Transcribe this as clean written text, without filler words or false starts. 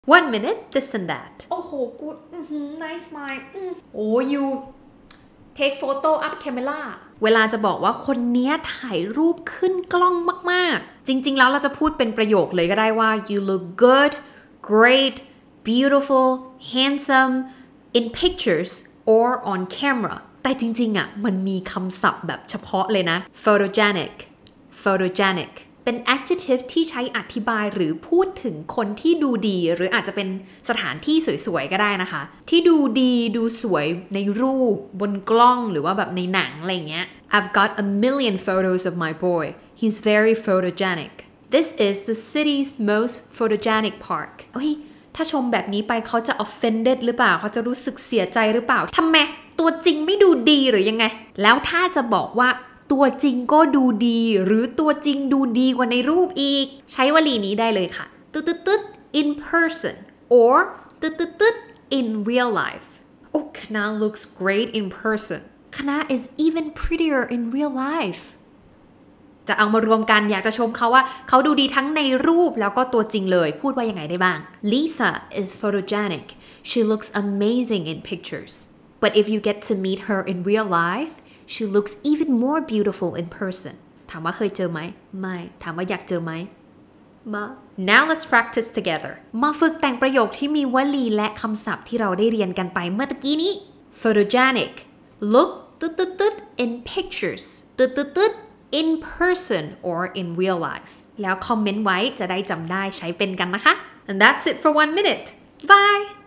1 minute this and that โอ้โห good nice smile โอ้ you take photo up camera เวลาจะบอกว่าคนนี้ถ่ายรูปขึ้นกล้องมากๆจริงๆแล้วเราจะพูดเป็นประโยคเลยก็ได้ว่า you look good great beautiful handsome in pictures or on camera แต่จริงๆมันมีคำศัพท์แบบเฉพาะเลยนะ photogenic เป็น adjective ที่ใช้อธิบายหรือพูดถึงคนที่ดูดีหรืออาจจะเป็นสถานที่สวยๆก็ได้นะคะที่ดูดีดูสวยในรูปบนกล้องหรือว่าแบบในหนังอะไรเงี้ย I've got a million photos of my boy he's very photogenic this is the city's most photogenic park ถ้าชมแบบนี้ไปเขาจะ offended หรือเปล่าเขาจะรู้สึกเสียใจหรือเปล่าทำไมตัวจริงไม่ดูดีหรือยังไงแล้วถ้าจะบอกว่าตัวจริงก็ดูดีหรือตัวจริงดูดีกว่าในรูปอีกใช้วลีนี้ได้เลยค่ะin person or in real life oh Kana looks great in person Kana is even prettier in real life จะเอามารวมกันอยากจะชมเขาว่าเขาดูดีทั้งในรูปแล้วก็ตัวจริงเลยพูดว่ายังไงได้บ้าง Lisa is photogenic she looks amazing in pictures but if you get to meet her in real life she looks even more beautiful in person ถามว่าเคยเจอไหมไม่ถามว่าอยากเจอไหมมา Now let's practice together มาฝึกแต่งประโยคที่มีวลีและคำศัพท์ที่เราได้เรียนกันไปเมื่อตะกี้นี้ photogenic look in pictures in person or in real life แล้วคอมเมนต์ไว้จะได้จำได้ใช้เป็นกันนะคะ and that's it for 1 minute bye